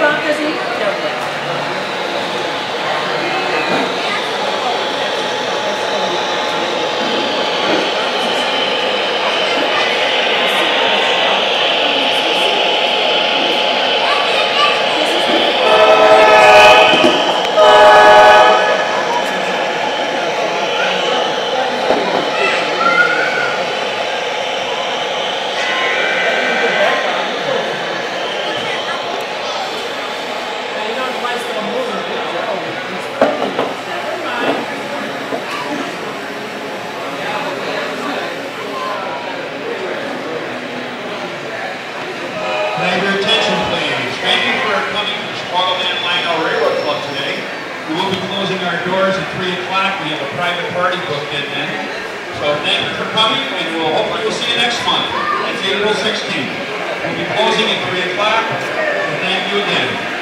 Your attention, please. Thank you for coming to the Lionel Railroad Club today. We will be closing our doors at 3 o'clock. We have a private party booked in then. So thank you for coming, and hopefully we'll see you next month. That's April 16th. We'll be closing at 3 o'clock. Thank you again.